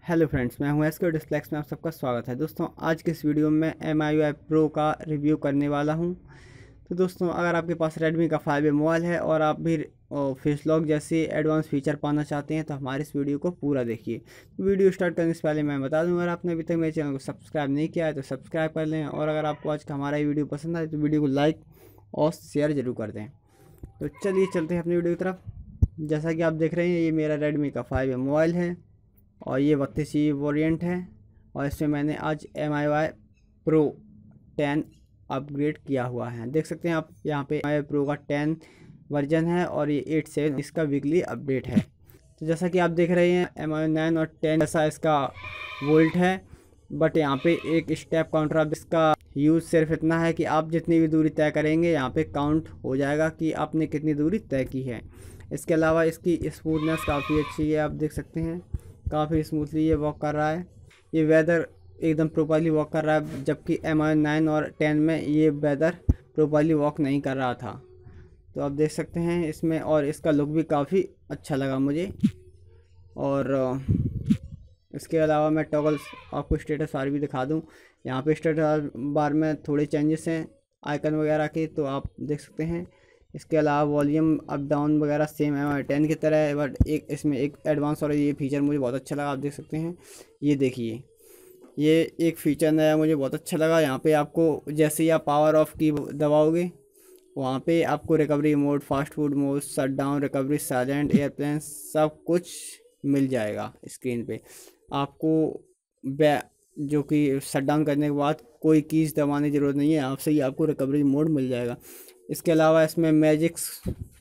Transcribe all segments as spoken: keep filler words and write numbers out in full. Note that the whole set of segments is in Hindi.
हेलो फ्रेंड्स, मैं हूं एसके डिस्प्लेक्स में आप सबका स्वागत है। दोस्तों, आज के इस वीडियो में मैं M I U I pro का रिव्यू करने वाला हूं। तो दोस्तों, अगर आपके पास रेडमी का फाइव ए मोबाइल है और आप भी फेस लॉक जैसे एडवांस फीचर पाना चाहते हैं तो हमारे इस वीडियो को पूरा देखिए। वीडियो स्टार्ट करने से पहले मैं बता दूं, अगर आपने अभी तक मेरे चैनल को सब्सक्राइब नहीं किया है तो सब्सक्राइब कर लें, और अगर आपको आज का हमारा ये वीडियो पसंद आए तो वीडियो को लाइक और शेयर ज़रूर कर दें। तो चलिए चलते हैं अपनी वीडियो की तरफ। जैसा कि आप देख रहे हैं, ये मेरा रेडमी का फाइव ए मोबाइल है और ये बत्तीस जी बी वेरिएंट है, और इसमें मैंने आज M I U I pro ten upgrade किया हुआ है। देख सकते हैं आप यहाँ पे M I U I pro का टेन वर्जन है और ये एट सेवन इसका वीकली अपडेट है। तो जैसा कि आप देख रहे हैं, M I U I nine और टेन जैसा इसका वोल्ट है, बट यहाँ पे एक स्टेप काउंटर, आप इसका यूज़ सिर्फ इतना है कि आप जितनी भी दूरी तय करेंगे यहाँ पे काउंट हो जाएगा कि आपने कितनी दूरी तय की है। इसके अलावा इसकी स्मूथनेस काफ़ी अच्छी है, आप देख सकते हैं काफ़ी स्मूथली ये वॉक कर रहा है। ये वेदर एकदम प्रॉपर्ली वॉक कर रहा है, जबकि एम आई नाइन और टेन में ये वेदर प्रॉपर्ली वॉक नहीं कर रहा था। तो आप देख सकते हैं इसमें, और इसका लुक भी काफ़ी अच्छा लगा मुझे। और इसके अलावा मैं टॉगल्स आपको स्टेटस बार भी दिखा दूं। यहाँ पे स्टेटस बार में थोड़े चेंजेस हैं आइकन वगैरह के, तो आप देख सकते हैं। इसके अलावा वॉल्यूम अप डाउन वगैरह सेम एम आई टेन की तरह है, बट एक इसमें एक एडवांस और ये फीचर मुझे बहुत अच्छा लगा। आप देख सकते हैं, ये देखिए, ये एक फीचर नया मुझे बहुत अच्छा लगा। यहाँ पे आपको जैसे ही आप पावर ऑफ की दबाओगे, वहाँ पे आपको recovery mode, fastboot mode, shut down, recovery, silent, airplane, सब कुछ मिल जाएगा स्क्रीन पे आपको। बै जो कि शट डाउन करने के बाद कोई कीज़ दबाने की ज़रूरत नहीं है, आपसे ही आपको रिकवरी मोड मिल जाएगा। इसके अलावा इसमें मैजिक्स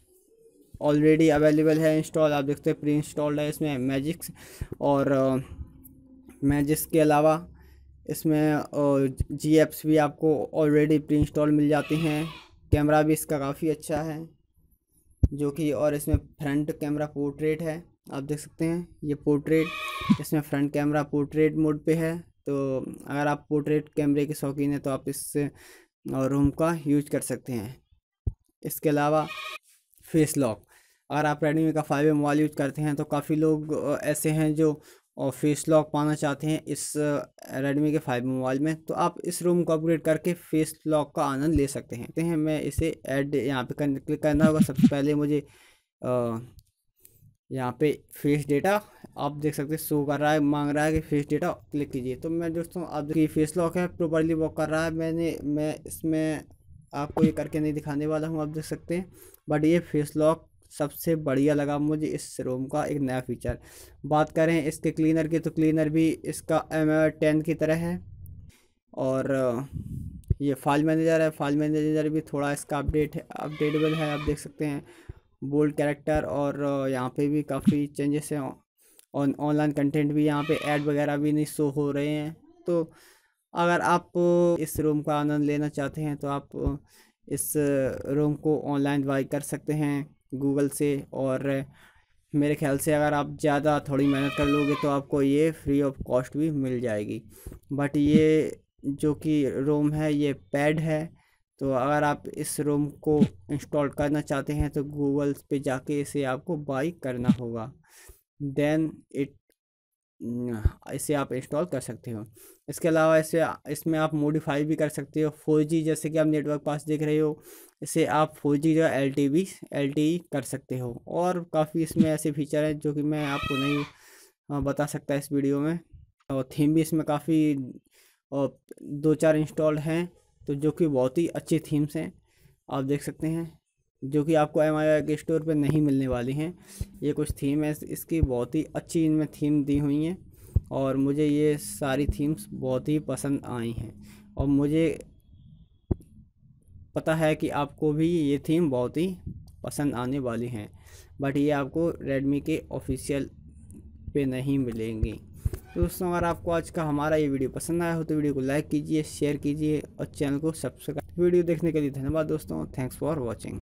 ऑलरेडी अवेलेबल है इंस्टॉल, आप देखते हैं प्री इंस्टॉल्ड है इसमें मैजिक्स। और मैजिक्स के अलावा इसमें जी एप्स भी आपको ऑलरेडी प्री इंस्टॉल मिल जाती हैं। कैमरा भी इसका काफ़ी अच्छा है जो कि, और इसमें फ्रंट कैमरा पोर्ट्रेट है, आप देख सकते हैं ये पोर्ट्रेट, इसमें फ्रंट कैमरा पोर्ट्रेट मोड पे है। तो अगर आप पोर्ट्रेट कैमरे के शौकीन हैं तो आप इस रूम का यूज कर सकते हैं। इसके अलावा फेस लॉक, अगर आप रेडमी का फाइव ए मोबाइल यूज करते हैं तो काफ़ी लोग ऐसे हैं जो फेस लॉक पाना चाहते हैं इस रेडमी के फाइव मोबाइल में, तो आप इस रूम को अपग्रेड करके फेस लॉक का आनंद ले सकते हैं। तो हैं मैं इसे ऐड यहाँ पे कर, क्लिक करना होगा। सबसे पहले मुझे आ, यहाँ पे फेस डेटा आप देख सकते हैं शो कर रहा है, मांग रहा है कि फेस डेटा क्लिक कीजिए। तो मैं दोस्तों, आप देखिए फेस लॉक है, प्रॉपर्ली वॉक कर रहा है। मैंने मैं इसमें आपको ये करके नहीं दिखाने वाला हूँ, आप देख सकते हैं, बट ये फेस लॉक सबसे बढ़िया लगा मुझे इस रोम का एक नया फीचर। बात करें इसके क्लीनर की, तो क्लीनर भी इसका एम आई टेन की तरह है। और ये फाइल मैनेजर है, फाइल मैनेजर भी थोड़ा इसका अपडेट है, अपडेटेबल है, आप देख सकते हैं बोल्ड कैरेक्टर, और यहाँ पे भी काफ़ी चेंजेस हैं। और ऑनलाइन कंटेंट भी यहाँ पे ऐड वगैरह भी नहीं शो हो रहे हैं। तो अगर आप इस रूम का आनंद लेना चाहते हैं तो आप इस रूम को ऑनलाइन बाई कर सकते हैं गूगल से, और मेरे ख्याल से अगर आप ज़्यादा थोड़ी मेहनत कर लोगे तो आपको ये फ्री ऑफ कॉस्ट भी मिल जाएगी। बट ये जो कि रोम है ये पैड है, तो अगर आप इस रोम को इंस्टॉल करना चाहते हैं तो गूगल पे जाके इसे आपको बाई करना होगा, देन इट इसे आप इंस्टॉल कर सकते हो। इसके अलावा इसे इसमें आप मॉडिफाई भी कर सकते हो। फोर जी जैसे कि आप नेटवर्क पास देख रहे हो, इसे आप फोर जी जो L T B L T E कर सकते हो। और काफ़ी इसमें ऐसे फीचर हैं जो कि मैं आपको नहीं बता सकता इस वीडियो में। और थीम भी इसमें काफ़ी दो चार इंस्टॉल्ड हैं, तो जो कि बहुत ही अच्छी थीम्स हैं, आप देख सकते हैं, जो कि आपको एम आई यू आई के स्टोर पे नहीं मिलने वाली हैं। ये कुछ थीम है इसकी, बहुत ही अच्छी इनमें थीम दी हुई हैं, और मुझे ये सारी थीम्स बहुत ही पसंद आई हैं। और मुझे पता है कि आपको भी ये थीम बहुत ही पसंद आने वाली हैं, बट ये आपको रेडमी के ऑफिशियल पे नहीं मिलेंगी। तो दोस्तों, अगर आपको आज का हमारा ये वीडियो पसंद आया हो तो वीडियो को लाइक कीजिए, शेयर कीजिए और चैनल को सब्सक्राइब। वीडियो देखने के लिए धन्यवाद दोस्तों, थैंक्स फॉर वॉचिंग।